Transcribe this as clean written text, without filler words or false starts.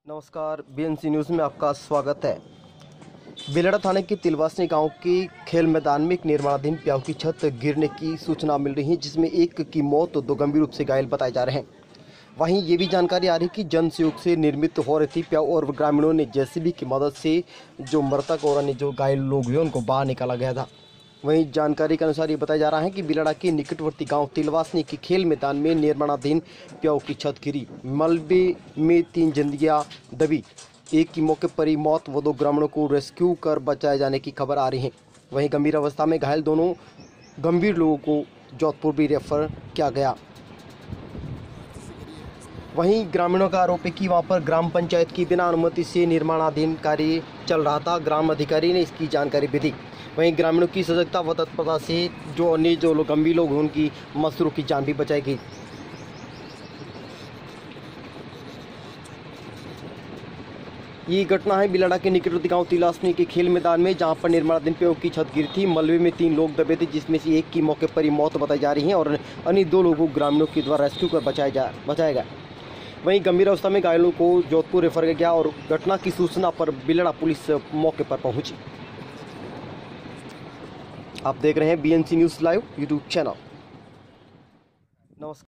नमस्कार, BNC news में आपका स्वागत है। बेलड़ा थाने के तिलवासनी गांव के खेल मैदान में एक निर्माणाधीन प्याऊ की छत गिरने की सूचना मिल रही है, जिसमें एक की मौत और 2 गंभीर रूप से घायल बताए जा रहे हैं। वहीं ये भी जानकारी आ रही है कि जन सहयोग से निर्मित हो रही थी प्याऊ और ग्रामीणों ने जेसीबी की मदद से जो मृतक और अन्य जो घायल लोग हुए उनको बाहर निकाला गया था। वहीं जानकारी के अनुसार ये बताया जा रहा है कि बिलड़ा के निकटवर्ती गांव तिलवासनी के खेल मैदान में निर्माणाधीन प्याऊ की छत गिरी। मलबे में 3 जिंदगियां दबी, एक की मौके पर ही मौत व 2 ग्रामीणों को रेस्क्यू कर बचाए जाने की खबर आ रही है। वहीं गंभीर अवस्था में घायल दोनों गंभीर लोगों को जोधपुर भी रेफर किया गया। वहीं ग्रामीणों का आरोप है कि वहां पर ग्राम पंचायत की बिना अनुमति से निर्माणाधीन कार्य चल रहा था। ग्राम अधिकारी ने इसकी जानकारी भी दी। वहीं ग्रामीणों की सजगता व तत्परता से जो अन्य जो लोग गंभीर लोग हैं उनकी मजदूरों की जान भी बचाई गई। ये घटना है बिलड़ा के निकटवर्ती गांव तिलवासनी के खेल मैदान में, जहां पर निर्माणाधीन प्याऊ की छत गिरी थी। मलबे में 3 लोग दबे थे, जिसमें से एक की मौके पर ही मौत बताई जा रही है और अन्य 2 लोगों को ग्रामीणों के द्वारा रेस्क्यू कर बचाया गया। वहीं गंभीर अवस्था में घायलों को जोधपुर रेफर किया गया और घटना की सूचना पर बिलड़ा पुलिस मौके पर पहुंची। आप देख रहे हैं BNC news live YouTube channel. नमस्कार।